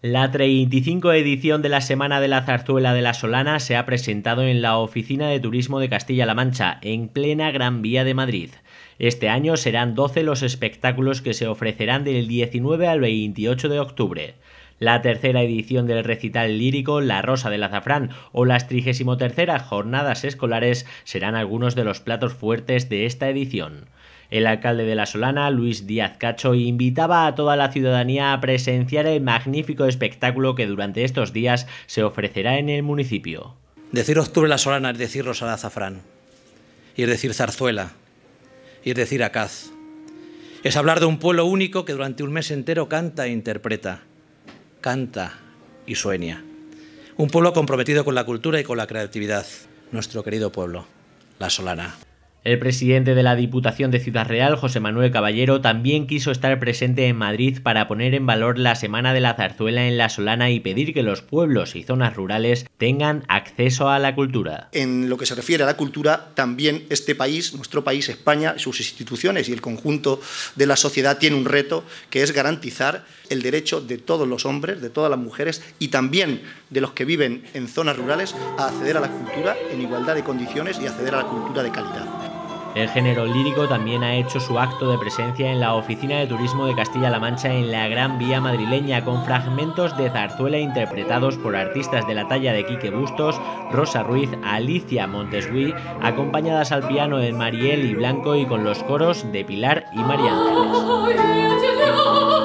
La 35 edición de la Semana de la Zarzuela de la Solana se ha presentado en la Oficina de Turismo de Castilla-La Mancha, en plena Gran Vía de Madrid. Este año serán 12 los espectáculos que se ofrecerán del 19 al 28 de octubre. La tercera edición del recital lírico La Rosa del Azafrán o las 33ª Jornadas Escolares serán algunos de los platos fuertes de esta edición. El alcalde de La Solana, Luis Díaz Cacho, invitaba a toda la ciudadanía a presenciar el magnífico espectáculo que durante estos días se ofrecerá en el municipio. Decir octubre La Solana es decir Rosa del Azafrán, y es decir zarzuela, y es decir acaz. Es hablar de un pueblo único que durante un mes entero canta e interpreta, canta y sueña. Un pueblo comprometido con la cultura y con la creatividad, nuestro querido pueblo, La Solana. El presidente de la Diputación de Ciudad Real, José Manuel Caballero, también quiso estar presente en Madrid para poner en valor la Semana de la Zarzuela en La Solana y pedir que los pueblos y zonas rurales tengan acceso a la cultura. En lo que se refiere a la cultura, también este país, nuestro país, España, sus instituciones y el conjunto de la sociedad tiene un reto que es garantizar el derecho de todos los hombres, de todas las mujeres y también de los que viven en zonas rurales a acceder a la cultura en igualdad de condiciones y acceder a la cultura de calidad. El género lírico también ha hecho su acto de presencia en la Oficina de Turismo de Castilla-La Mancha en la Gran Vía madrileña, con fragmentos de zarzuela interpretados por artistas de la talla de Quique Bustos, Rosa Ruiz, Alicia Montesgui, acompañadas al piano de Mariel y Blanco y con los coros de Pilar y María Ángeles.